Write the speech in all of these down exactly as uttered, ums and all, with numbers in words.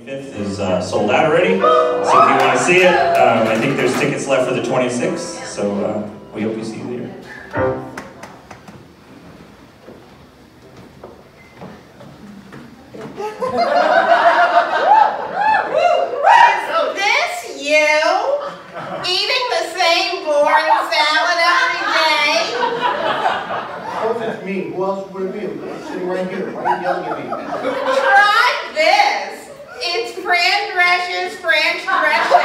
twenty-fifth is uh, sold out already. So if you want to see it, um, I think there's tickets left for the twenty-sixth. So uh, we hope we see you there. This you? Eating the same boring salad every day? Oh, it's me. Who else would it be? I'm sitting right here. Why are you yelling at me? Try this. It's Fran Drescher's Franch Dressing.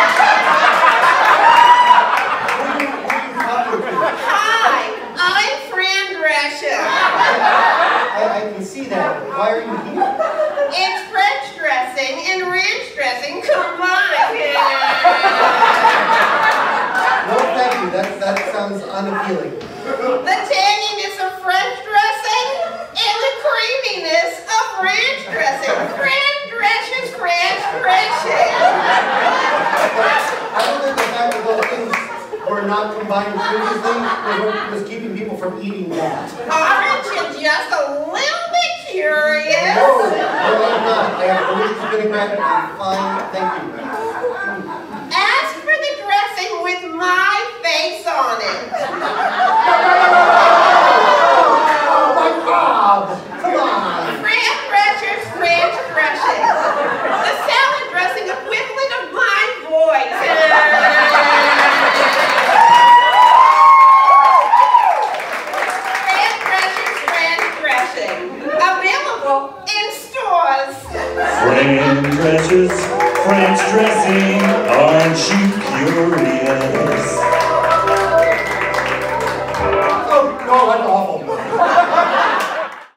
Hi, I'm Fran Drescher. I, I can see that. Why are you here? It's French dressing and ranch dressing combined. No, thank you. That, that sounds unappealing. The tanginess of French dressing and the creaminess of ranch dressing. Fran Drescher's Franch Dressing. I don't think the fact that those things were not combined previously was, was keeping people from eating that. Aren't you just a little bit curious? No, no, I'm not. I have delicious vinaigrette and fine. Thank you. Ask for the dressing with my face on it. Oh my God! Come on! Fran Drescher's Franch Dressing. The salad dressing equivalent of my voice. Fran Drescher's Franch Dressing. Available in stores. Fran Drescher's French dressing. Aren't you curious?